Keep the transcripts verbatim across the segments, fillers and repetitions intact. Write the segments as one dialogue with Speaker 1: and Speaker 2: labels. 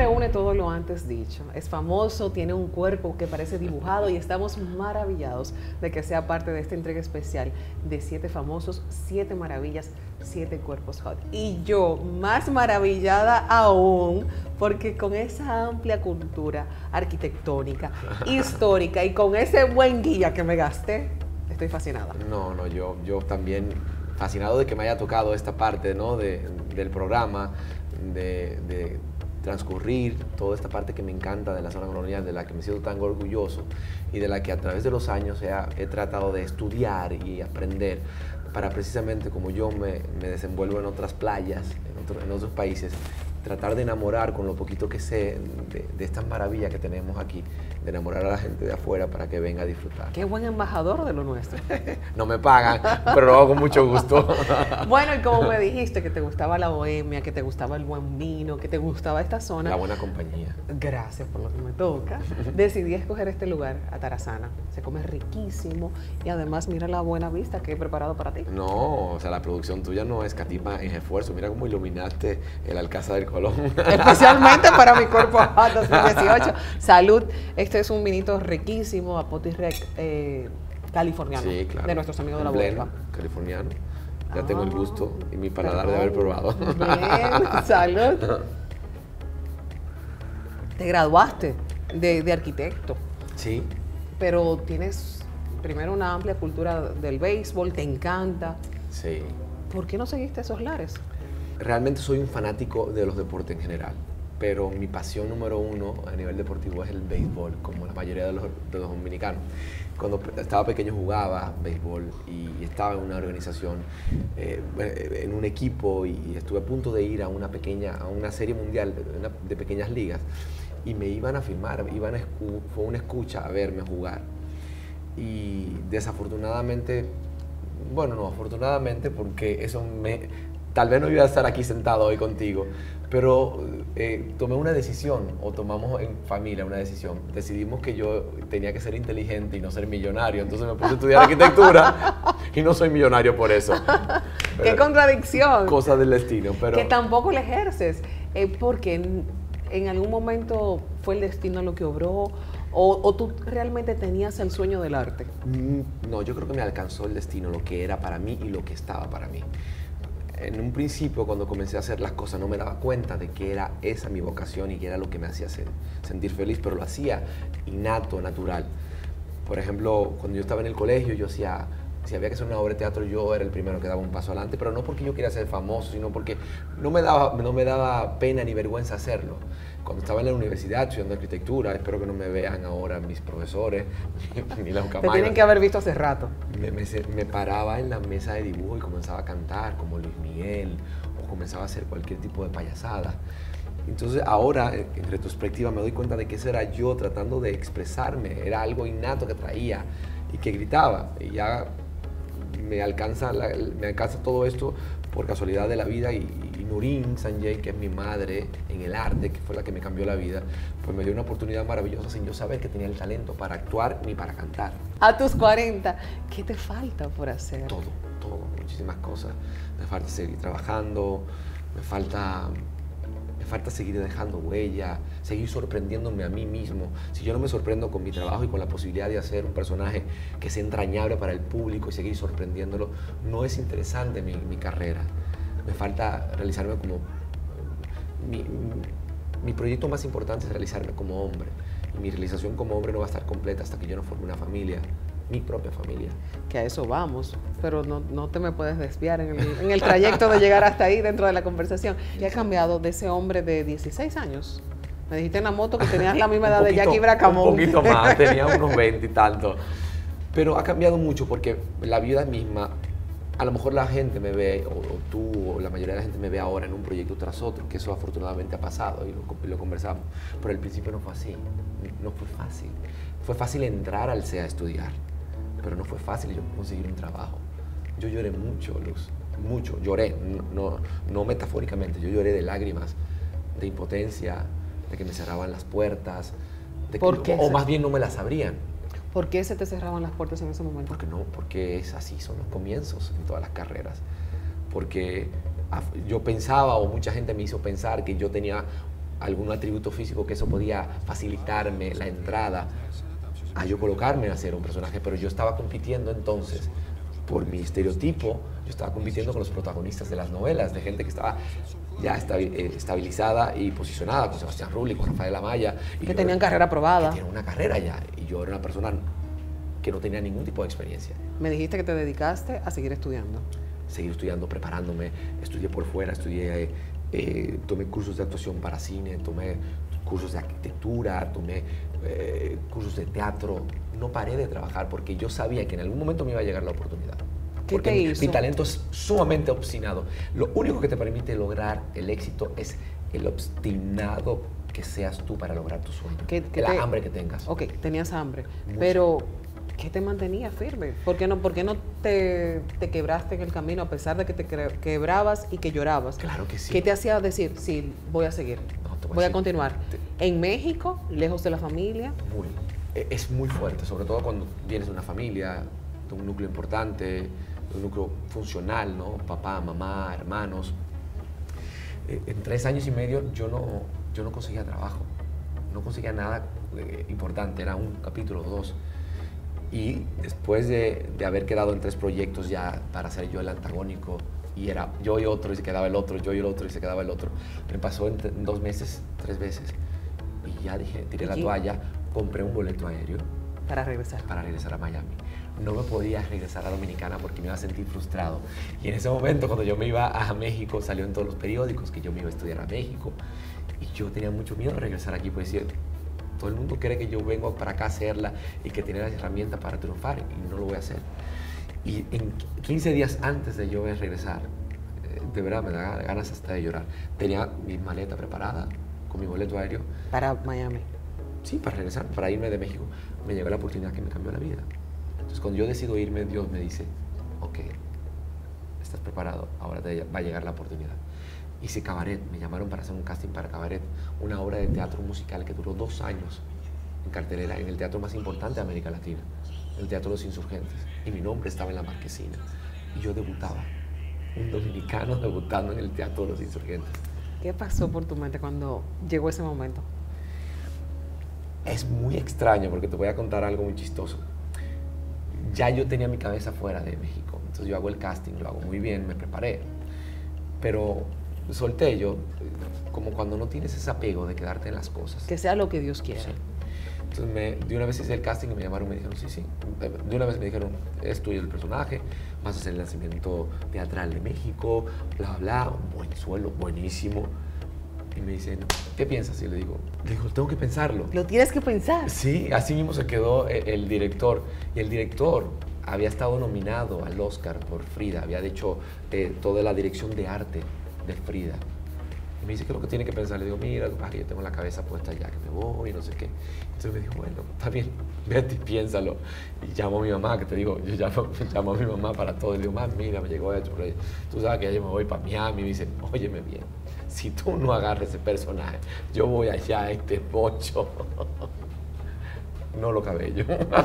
Speaker 1: reúne todo lo antes dicho. Es famoso, tiene un cuerpo que parece dibujado y estamos maravillados de que sea parte de esta entrega especial de siete famosos, siete maravillas, siete cuerpos hot. Y yo más maravillada aún porque con esa amplia cultura arquitectónica, histórica y con ese buen guía que me gasté, estoy fascinada.
Speaker 2: No, no, yo, yo también fascinado de que me haya tocado esta parte, ¿no? de, del programa, de, de transcurrir toda esta parte que me encanta de la zona colonial, de la que me siento tan orgulloso y de la que a través de los años he, he tratado de estudiar y aprender para precisamente como yo me, me desenvuelvo en otras playas, en, otro, en otros países, tratar de enamorar con lo poquito que sé de, de estas maravillas que tenemos aquí, de enamorar a la gente de afuera para que venga a disfrutar.
Speaker 1: Qué buen embajador de lo nuestro.
Speaker 2: No me pagan, pero lo hago con mucho gusto.
Speaker 1: Bueno, y como me dijiste que te gustaba la bohemia, que te gustaba el buen vino, que te gustaba esta zona.
Speaker 2: La buena compañía.
Speaker 1: Gracias por lo que me toca. Decidí escoger este lugar, Atarazana. Se come riquísimo y además mira la buena vista que he preparado para ti.
Speaker 2: No, o sea, la producción tuya no escatima en esfuerzo. Mira cómo iluminaste el Alcázar del Colón.
Speaker 1: Especialmente para mi cuerpo hot dos mil dieciocho. Salud. Este es un vinito riquísimo, Apothicus eh, californiano,
Speaker 2: sí, claro,
Speaker 1: de nuestros amigos de la
Speaker 2: Blend
Speaker 1: bodega.
Speaker 2: Californiano. Ya
Speaker 1: ah,
Speaker 2: tengo el gusto y mi paladar
Speaker 1: perdón.
Speaker 2: de haber probado.
Speaker 1: Bien, salud. Te graduaste de, de arquitecto.
Speaker 2: Sí.
Speaker 1: Pero tienes primero una amplia cultura del béisbol, te encanta.
Speaker 2: Sí.
Speaker 1: ¿Por qué no seguiste esos lares?
Speaker 2: Realmente soy un fanático de los deportes en general, pero mi pasión número uno a nivel deportivo es el béisbol, como la mayoría de los, de los dominicanos. Cuando estaba pequeño jugaba béisbol y estaba en una organización, eh, en un equipo, y estuve a punto de ir a una pequeña, a una serie mundial de, una, de pequeñas ligas, y me iban a firmar, iban a escu, fue una escucha a verme jugar. Y desafortunadamente, bueno, no, afortunadamente, porque eso me, tal vez no iba a estar aquí sentado hoy contigo, pero eh, tomé una decisión, o tomamos en familia una decisión. Decidimos que yo tenía que ser inteligente y no ser millonario, entonces me puse a estudiar arquitectura y no soy millonario por eso.
Speaker 1: ¡Qué contradicción!
Speaker 2: Cosas del destino, pero...
Speaker 1: Que tampoco le ejerces, eh, porque en, en algún momento fue el destino lo que obró, o, o tú realmente tenías el sueño del arte.
Speaker 2: No, yo creo que me alcanzó el destino, lo que era para mí y lo que estaba para mí. En un principio, cuando comencé a hacer las cosas, no me daba cuenta de que era esa mi vocación y que era lo que me hacía sentir feliz, pero lo hacía innato, natural. Por ejemplo, cuando yo estaba en el colegio, yo hacía, si había que hacer una obra de teatro, yo era el primero que daba un paso adelante, pero no porque yo quería ser famoso, sino porque no me daba, no me daba pena ni vergüenza hacerlo. Cuando estaba en la universidad estudiando arquitectura, espero que no me vean ahora mis profesores, ni la
Speaker 1: Te tienen que haber visto hace rato.
Speaker 2: Me, me, me paraba en la mesa de dibujo y comenzaba a cantar como Luis Miguel, o comenzaba a hacer cualquier tipo de payasada. Entonces ahora, en retrospectiva, me doy cuenta de que eso era yo tratando de expresarme, era algo innato que traía y que gritaba. Y ya me alcanza, la, me alcanza todo esto por casualidad de la vida, y, y Nurín Sanjay, que es mi madre en el arte, que fue la que me cambió la vida, pues me dio una oportunidad maravillosa sin yo saber que tenía el talento para actuar ni para cantar.
Speaker 1: A tus cuarenta, ¿qué te falta por hacer?
Speaker 2: Todo, todo, muchísimas cosas. Me falta seguir trabajando, me falta, me falta seguir dejando huella, seguir sorprendiéndome a mí mismo. Si yo no me sorprendo con mi trabajo y con la posibilidad de hacer un personaje que sea entrañable para el público y seguir sorprendiéndolo, no es interesante mi, mi carrera. Me falta realizarme como... Mi, mi proyecto más importante es realizarme como hombre. Y mi realización como hombre no va a estar completa hasta que yo no forme una familia, mi propia familia.
Speaker 1: Que a eso vamos, pero no, no te me puedes desviar en el, en el trayecto de llegar hasta ahí dentro de la conversación. ¿Qué ha cambiado de ese hombre de dieciséis años? Me dijiste en la moto que tenías la misma edad poquito, de Jackie Bracamón.
Speaker 2: Un poquito más, tenía unos veinte y tanto. Pero ha cambiado mucho porque la vida misma, a lo mejor la gente me ve, o, o tú, o la mayoría de la gente me ve ahora en un proyecto tras otro, que eso afortunadamente ha pasado y lo, y lo conversamos. Pero al principio no fue así, no fue fácil. Fue fácil entrar al C E A a estudiar, pero no fue fácil yo conseguir un trabajo. Yo lloré mucho, Luz, mucho, lloré, no, no, no metafóricamente, yo lloré de lágrimas, de impotencia, de que me cerraban las puertas, de que,
Speaker 1: ¿Por qué
Speaker 2: o, o
Speaker 1: se...
Speaker 2: más bien no me las abrían.
Speaker 1: ¿Por qué se te cerraban las puertas en ese momento?
Speaker 2: Porque no, porque es así, son los comienzos en todas las carreras. Porque yo pensaba, o mucha gente me hizo pensar, que yo tenía algún atributo físico que eso podía facilitarme la entrada a yo colocarme a ser un personaje, pero yo estaba compitiendo entonces, por mi estereotipo, yo estaba compitiendo con los protagonistas de las novelas, de gente que estaba ya estabilizada y posicionada, con Sebastián Rulli, con Rafael Amaya.
Speaker 1: Y que tenían carrera probada.
Speaker 2: Que tenían una carrera ya, y yo era una persona que no tenía ningún tipo de experiencia.
Speaker 1: Me dijiste que te dedicaste a seguir estudiando.
Speaker 2: Seguir estudiando, preparándome, estudié por fuera, estudié, eh, tomé cursos de actuación para cine, tomé cursos de arquitectura, tomé eh, cursos de teatro. No paré de trabajar porque yo sabía que en algún momento me iba a llegar la oportunidad.
Speaker 1: ¿Qué
Speaker 2: porque
Speaker 1: te
Speaker 2: mi,
Speaker 1: hizo?
Speaker 2: mi talento es sumamente obstinado. Lo único que te permite lograr el éxito es el obstinado que seas tú para lograr tu sueño.
Speaker 1: ¿Qué, qué
Speaker 2: la
Speaker 1: te...
Speaker 2: hambre que tengas.
Speaker 1: Ok, tenías hambre,
Speaker 2: Mucha.
Speaker 1: pero ¿qué te mantenía firme? ¿Por qué no, por qué no te, te quebraste en el camino a pesar de que te quebrabas y que llorabas?
Speaker 2: Claro que sí.
Speaker 1: ¿Qué te hacía decir, sí, voy a seguir,
Speaker 2: No, te voy a
Speaker 1: voy a
Speaker 2: decir,
Speaker 1: continuar?
Speaker 2: te-
Speaker 1: En México, lejos de la familia.
Speaker 2: Muy, e- es muy fuerte, sobre todo cuando vienes de una familia, de un núcleo importante, de un núcleo funcional, ¿no? Papá, mamá, hermanos. Eh, En tres años y medio yo no, yo no conseguía trabajo, no conseguía nada eh, importante, era un capítulo o dos. Y después de, de haber quedado en tres proyectos ya para ser yo el antagónico, y era yo y otro y se quedaba el otro, yo y el otro y se quedaba el otro, me pasó en, en dos meses, tres veces. Y ya dije, tiré la
Speaker 1: ¿Y?
Speaker 2: toalla, compré un boleto aéreo
Speaker 1: Para regresar.
Speaker 2: para regresar a Miami. No me podía regresar a Dominicana porque me iba a sentir frustrado. Y en ese momento, cuando yo me iba a México, salió en todos los periódicos que yo me iba a estudiar a México. Y yo tenía mucho miedo de regresar aquí, pues decía, todo el mundo cree que yo vengo para acá a hacerla y que tiene las herramientas para triunfar, y no lo voy a hacer. Y en quince días antes de yo regresar, eh, de verdad me da ganas hasta de llorar. Tenía mi maleta preparada con mi boleto aéreo.
Speaker 1: Para Miami.
Speaker 2: Sí, para regresar, para irme de México. Me llegó la oportunidad que me cambió la vida. Entonces, cuando yo decido irme, Dios me dice, ok, estás preparado, ahora te va a llegar la oportunidad. Hice cabaret, me llamaron para hacer un casting para cabaret, una obra de teatro musical que duró dos años en cartelera, en el teatro más importante de América Latina, el Teatro de los Insurgentes. Y mi nombre estaba en la marquesina. Y yo debutaba, un dominicano debutando en el Teatro de los Insurgentes.
Speaker 1: ¿Qué pasó por tu mente cuando llegó ese momento?
Speaker 2: Es muy extraño porque te voy a contar algo muy chistoso. Ya yo tenía mi cabeza fuera de México, entonces yo hago el casting, lo hago muy bien, me preparé, pero solté yo, como cuando no tienes ese apego de quedarte en las cosas.
Speaker 1: Que sea lo que Dios quiera.
Speaker 2: Sí. Entonces me, de una vez hice el casting y me llamaron y me dijeron, sí, sí, de una vez me dijeron, es tuyo el personaje, vas a hacer el lanzamiento teatral de México, bla, bla, un buen sueldo, buenísimo. Y me dicen, ¿qué piensas? Y le digo, le digo, tengo que pensarlo.
Speaker 1: Lo tienes que pensar.
Speaker 2: Sí, así mismo se quedó el, el director. Y el director había estado nominado al Oscar por Frida, había hecho eh, toda la dirección de arte de Frida. Y me dice, ¿qué es lo que tiene que pensar? Le digo, mira, lo que pasa es que yo tengo la cabeza puesta ya, que me voy, no sé qué. Entonces me dijo, bueno, está bien, vete y piénsalo. Y llamo a mi mamá, que te digo, yo llamo, llamo a mi mamá para todo. Y le digo, mamá, mira, me llegó esto. Pero tú sabes que ya yo me voy para Miami. Y me dice, óyeme bien, si tú no agarras ese personaje, yo voy allá a este bocho. No lo cabello.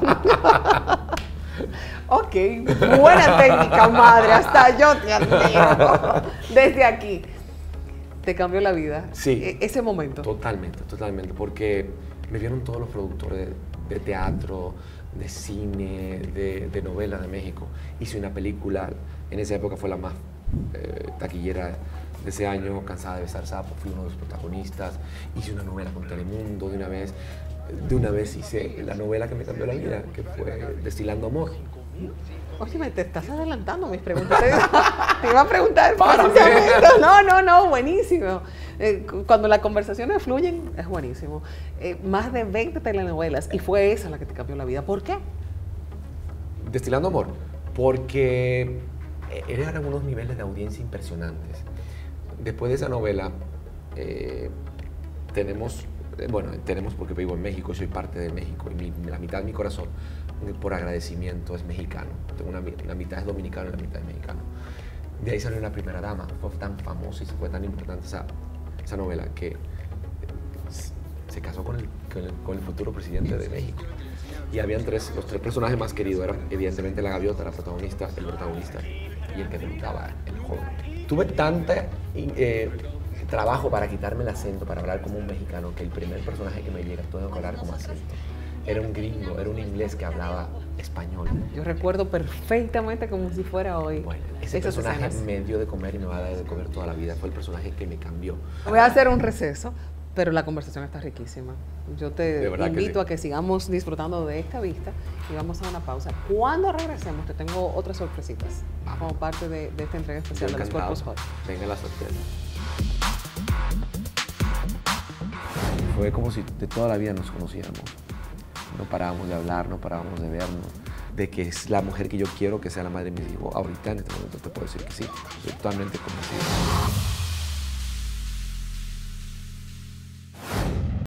Speaker 1: Ok, buena técnica, madre, hasta yo te admiro. Desde aquí, ¿te cambió la vida?
Speaker 2: Sí.
Speaker 1: E- ese momento.
Speaker 2: Totalmente, totalmente, porque me vieron todos los productores de, de teatro, de cine, de, de novela de México. Hice una película, en esa época fue la más eh, taquillera de ese año, Cansada de besar sapo, fui uno de los protagonistas. Hice una novela con Telemundo de una vez. De una vez hice la novela que me cambió la vida, que fue Destilando Amor.
Speaker 1: Oye, me te estás adelantando mis preguntas. Te iba a preguntar
Speaker 2: Párame.
Speaker 1: precisamente. No, no, no, buenísimo. Eh, cu- cuando las conversaciones fluyen, es buenísimo. Eh, más de veinte telenovelas y fue esa la que te cambió la vida. ¿Por qué?
Speaker 2: Destilando Amor, porque eran unos niveles de audiencia impresionantes. Después de esa novela, eh, tenemos, eh, bueno, tenemos porque vivo en México, soy parte de México y mi, la mitad de mi corazón, eh, por agradecimiento, es mexicano. Tengo una, mi- la mitad es dominicano y la mitad es mexicano. De ahí salió La Primera Dama, fue tan famosa y fue tan importante esa, esa novela que eh, se casó con el, con, el, con el futuro presidente de México. Y habían tres, los tres personajes más queridos eran evidentemente la gaviota, la protagonista, el protagonista y el que debutaba, el joven. Tuve tanta, eh, trabajo para quitarme el acento, para hablar como un mexicano, que el primer personaje que me llega, tengo que hablar como acento. Era un gringo, era un inglés que hablaba español.
Speaker 1: Yo recuerdo perfectamente como si fuera hoy.
Speaker 2: Bueno, ese
Speaker 1: esas
Speaker 2: personaje
Speaker 1: escenas.
Speaker 2: me dio de comer y me va a dar de comer toda la vida. Fue el personaje que me cambió.
Speaker 1: Voy a hacer un receso, pero la conversación está riquísima. Yo
Speaker 2: De
Speaker 1: te
Speaker 2: verdad que
Speaker 1: invito
Speaker 2: sí.
Speaker 1: a que sigamos disfrutando de esta vista y vamos a una pausa. Cuando regresemos, te tengo otras sorpresitas como parte de, de esta entrega especial
Speaker 2: Yo
Speaker 1: de los
Speaker 2: encantado.
Speaker 1: cuerpos hot.
Speaker 2: Venga la sorpresa. Fue como si de toda la vida nos conociéramos. No parábamos de hablar, no parábamos de vernos, de que es la mujer que yo quiero que sea la madre de mis hijos. Ahorita, en este momento, te puedo decir que sí. Estoy totalmente convencido.